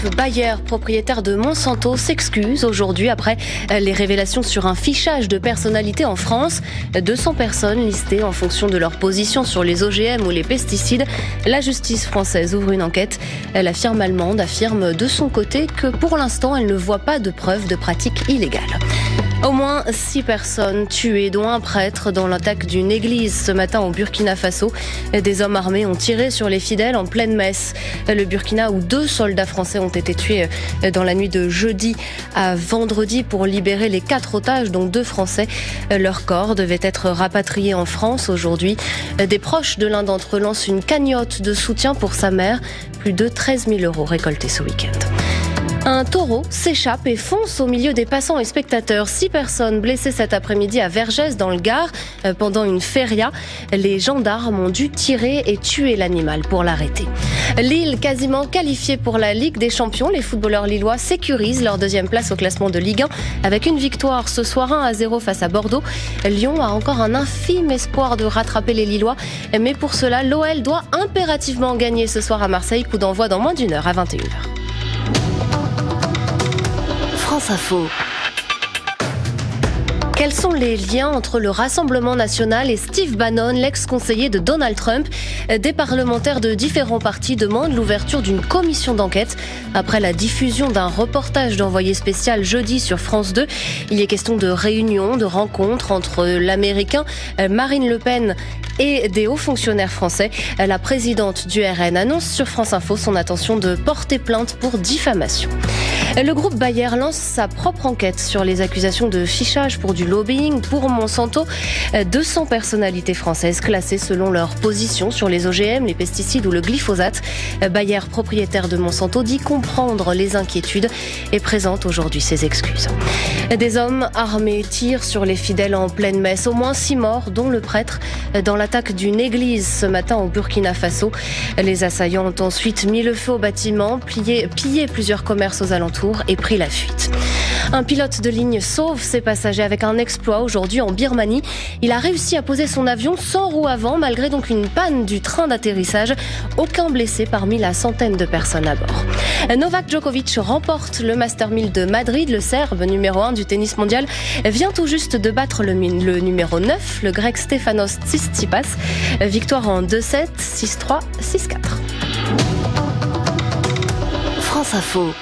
groupe Bayer, propriétaire de Monsanto, s'excuse aujourd'hui après les révélations sur un fichage de personnalités en France. 200 personnes listées en fonction de leur position sur les OGM ou les pesticides. La justice française ouvre une enquête. La firme allemande affirme de son côté que pour l'instant, elle ne voit pas de preuves de pratiques illégales. Au moins 6 personnes tuées, dont un prêtre, dans l'attaque d'une église ce matin au Burkina Faso. Des hommes armés ont tiré sur les fidèles en pleine messe. Le Burkina, où 2 soldats français ont été tués dans la nuit de jeudi à vendredi pour libérer les 4 otages, dont 2 Français. Leur corps devait être rapatrié en France aujourd'hui. Des proches de l'un d'entre eux lancent une cagnotte de soutien pour sa mère. Plus de 13 000 € récoltés ce week-end. Un taureau s'échappe et fonce au milieu des passants et spectateurs. 6 personnes blessées cet après-midi à Vergès dans le Gard pendant une feria. Les gendarmes ont dû tirer et tuer l'animal pour l'arrêter. Lille, quasiment qualifiée pour la Ligue des Champions. Les footballeurs lillois sécurisent leur 2e place au classement de Ligue 1 avec une victoire ce soir 1-0 face à Bordeaux. Lyon a encore un infime espoir de rattraper les Lillois. Mais pour cela, l'OL doit impérativement gagner ce soir à Marseille. Coup d'envoi dans moins d'1 heure à 21h. France Info. Quels sont les liens entre le Rassemblement national et Steve Bannon, l'ex-conseiller de Donald Trump? Des parlementaires de différents partis demandent l'ouverture d'une commission d'enquête. Après la diffusion d'un reportage d'envoyé spécial jeudi sur France 2, il y est question de réunions, de rencontres entre l'Américain Marine Le Pen et des hauts fonctionnaires français. La présidente du RN annonce sur France Info son intention de porter plainte pour diffamation. Le groupe Bayer lance sa propre enquête sur les accusations de fichage pour du lobbying pour Monsanto. 200 personnalités françaises classées selon leur position sur les OGM, les pesticides ou le glyphosate. Bayer, propriétaire de Monsanto, dit comprendre les inquiétudes et présente aujourd'hui ses excuses. Des hommes armés tirent sur les fidèles en pleine messe. Au moins 6 morts, dont le prêtre, dans l'attaque d'une église ce matin au Burkina Faso. Les assaillants ont ensuite mis le feu au bâtiment, pillé plusieurs commerces aux alentours et pris la fuite. Un pilote de ligne sauve ses passagers avec un exploit aujourd'hui en Birmanie. Il a réussi à poser son avion sans roue avant, malgré donc une panne du train d'atterrissage. Aucun blessé parmi la centaine de personnes à bord. Novak Djokovic remporte le Master 1000 de Madrid. Le Serbe, numéro 1 du tennis mondial, vient tout juste de battre le numéro 9, le Grec Stefanos Tsitsipas. Victoire en 2-7, 6-3, 6-4. France Info.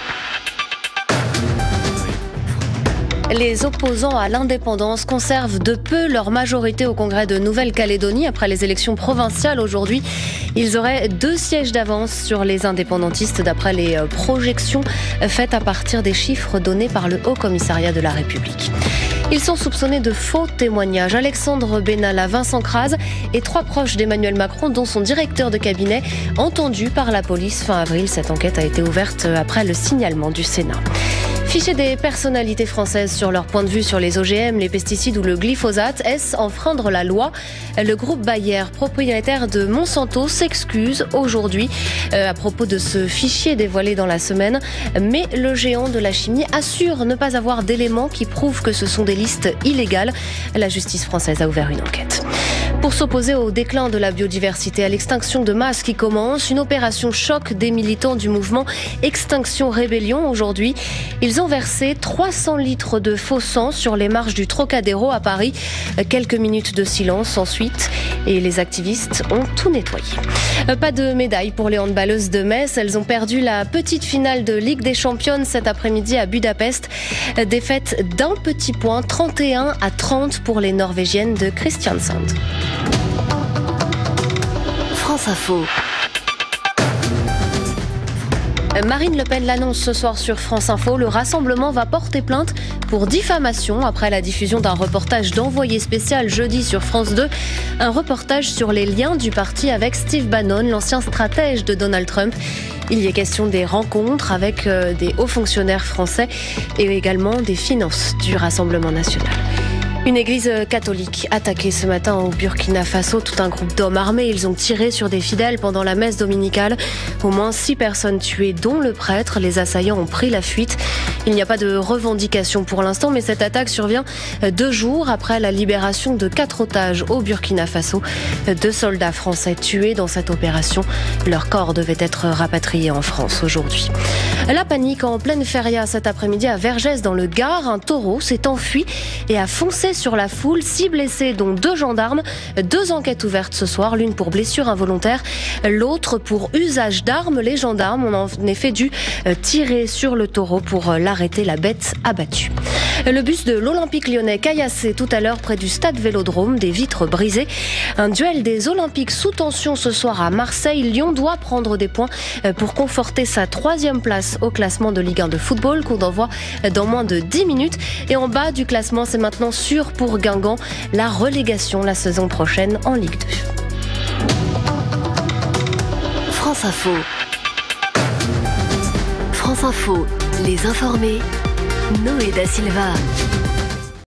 Les opposants à l'indépendance conservent de peu leur majorité au Congrès de Nouvelle-Calédonie après les élections provinciales aujourd'hui. Ils auraient 2 sièges d'avance sur les indépendantistes d'après les projections faites à partir des chiffres donnés par le Haut Commissariat de la République. Ils sont soupçonnés de faux témoignages. Alexandre Benalla, Vincent Kras et 3 proches d'Emmanuel Macron, dont son directeur de cabinet, entendus par la police fin avril. Cette enquête a été ouverte après le signalement du Sénat. Ficher des personnalités françaises sur leur point de vue sur les OGM, les pesticides ou le glyphosate, est-ce enfreindre la loi? Le groupe Bayer, propriétaire de Monsanto, s'excuse aujourd'hui à propos de ce fichier dévoilé dans la semaine. Mais le géant de la chimie assure ne pas avoir d'éléments qui prouvent que ce sont des listes illégales. La justice française a ouvert une enquête. Pour s'opposer au déclin de la biodiversité, à l'extinction de masse qui commence, une opération choc des militants du mouvement Extinction Rébellion aujourd'hui. Ils ont versé 300 litres de faux sang sur les marches du Trocadéro à Paris. Quelques minutes de silence ensuite et les activistes ont tout nettoyé. Pas de médaille pour les handballeuses de Metz. Elles ont perdu la petite finale de Ligue des Championnes cet après-midi à Budapest. Défaite d'un petit point, 31-30 pour les Norvégiennes de Kristiansand. France Info. Marine Le Pen l'annonce ce soir sur France Info. Le Rassemblement va porter plainte pour diffamation après la diffusion d'un reportage d'envoyé spécial jeudi sur France 2. Un reportage sur les liens du parti avec Steve Bannon, l'ancien stratège de Donald Trump. Il y est question des rencontres avec des hauts fonctionnaires français et également des finances du Rassemblement national. Une église catholique attaquée ce matin au Burkina Faso. Tout un groupe d'hommes armés. Ils ont tiré sur des fidèles pendant la messe dominicale. Au moins 6 personnes tuées, dont le prêtre. Les assaillants ont pris la fuite. Il n'y a pas de revendication pour l'instant, mais cette attaque survient 2 jours après la libération de 4 otages au Burkina Faso. 2 soldats français tués dans cette opération. Leurs corps devaient être rapatriés en France aujourd'hui. La panique en pleine feria cet après-midi à Vergès dans le Gard. Un taureau s'est enfui et a foncé sur la foule. 6 blessés, dont 2 gendarmes. 2 enquêtes ouvertes ce soir, l'une pour blessure involontaire, l'autre pour usage d'armes. Les gendarmes ont en effet dû tirer sur le taureau pour l'arrêter, la bête abattue. Le bus de l'Olympique lyonnais caillassé tout à l'heure près du stade Vélodrome, des vitres brisées. Un duel des Olympiques sous tension ce soir à Marseille. Lyon doit prendre des points pour conforter sa 3e place au classement de Ligue 1 de football, qu'on envoie dans moins de 10 minutes. Et en bas du classement, c'est maintenant sûr pour Guingamp, la relégation la saison prochaine en Ligue 2. France Info. France Info, les informés. Noé da Silva.